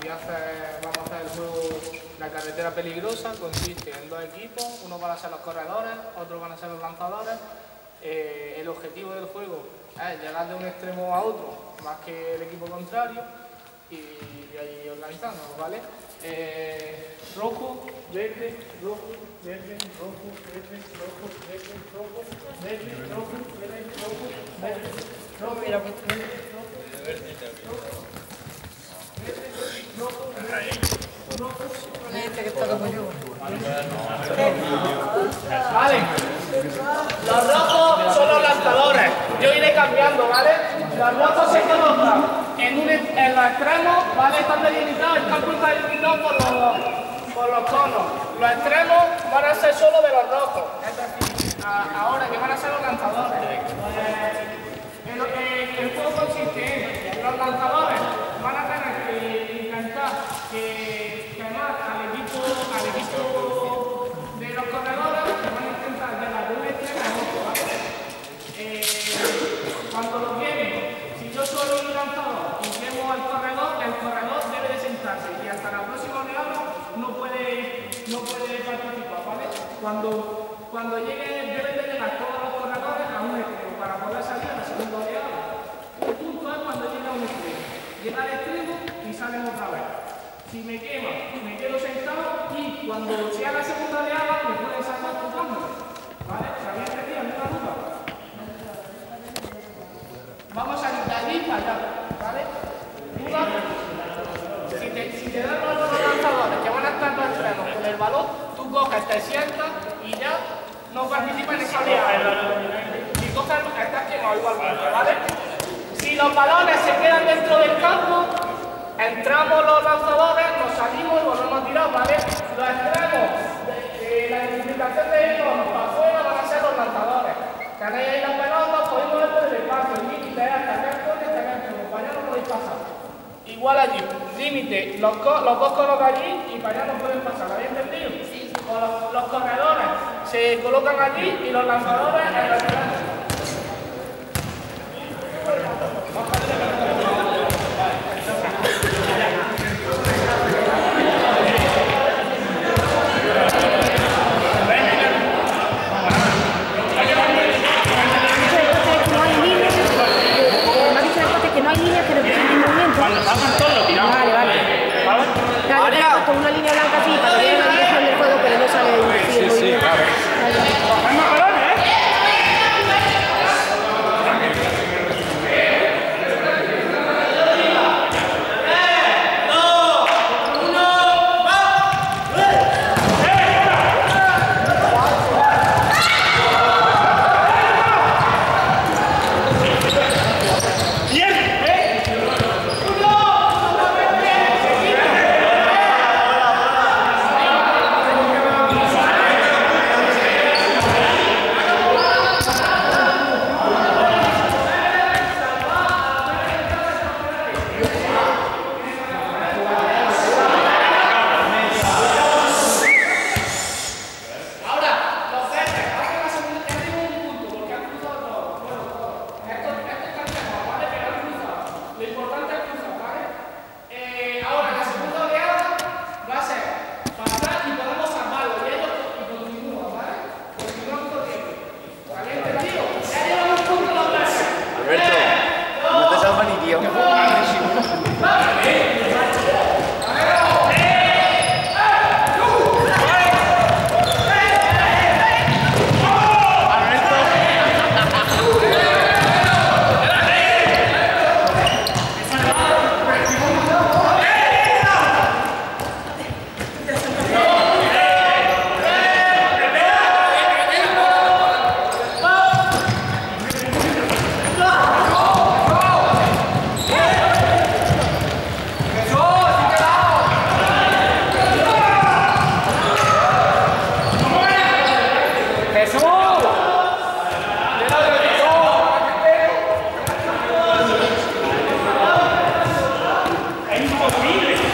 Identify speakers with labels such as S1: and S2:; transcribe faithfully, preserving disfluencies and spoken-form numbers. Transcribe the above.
S1: voy a hacer, vamos a hacer el juego La Carretera Peligrosa. Consiste en dos equipos, uno van a ser los corredores, otro van a ser los lanzadores. Eh, el objetivo del juego es llegar de un extremo a otro, más que el equipo contrario, y, y ahí organizándonos, ¿vale? Eh, rojo, verde, rojo, verde, rojo, verde, rojo, verde, rojo, verde, rojo, verde, rojo, verde, rojo, mira, verde, rojo, verde, rojo, verde, rojo, este que está como yo. Vale. Los rojos son los lanzadores. Yo iré cambiando, ¿vale? Los rojos se colocan en, un, en los extremos, ¿vale? Están delimitados, el campo está delimitado por los, por los conos. Los extremos van a ser solo de los rojos. Es decir, a, ahora que van a ser los lanzadores. Eh, el, el, el juego consiste en los lanzadores van a tener que intentar que quemar al equipo, al equipo de los corredores, que van a intentar llegar de un extremo a otro, ¿vale? Eh, cuando lo quemen, si yo soy un lanzador y quemo al corredor, el corredor debe de sentarse y hasta la próxima oleada no puede, no puede participar, ¿vale? Cuando, cuando llegue, deben de llegar todos los corredores a un extremo para poder salir a la segunda oleada. Un punto es cuando llega a un extremo. Llega al extremo y salen otra vez. Si me quema, me quedo sentado y cuando sea la segunda oleada me pueden sacar tocándome. ¿Vale? ¿Sabía que aquí hay una ruta? Vamos a ir de allí para allá. ¿Vale? Una, si te, si te dan los lanzadores que van a estar los extremos con el balón, tú coges, te sientas y ya no participas en esa oleada. Si coges, estás quemado igualmente, ¿vale? Si los balones se quedan dentro del campo, entramos los lanzadores, nos salimos y volvemos a tirar, ¿vale? Los extremos, de, de la identificación de ellos para afuera van a ser los lanzadores. Tenéis ahí las pelotas, podéis mover por el espacio, el límite es hasta acá, hasta acá, para allá no podéis pasar. Igual allí, límite, los, los dos conos de allí y para allá no pueden pasar, ¿habéis entendido? Sí. Los, los corredores se colocan allí y los lanzadores en la ciudad.
S2: Con una línea blanca así para que vean la dirección del juego, pero no sale de
S3: sí, sí, sí, claro.
S4: ¡Es imposible!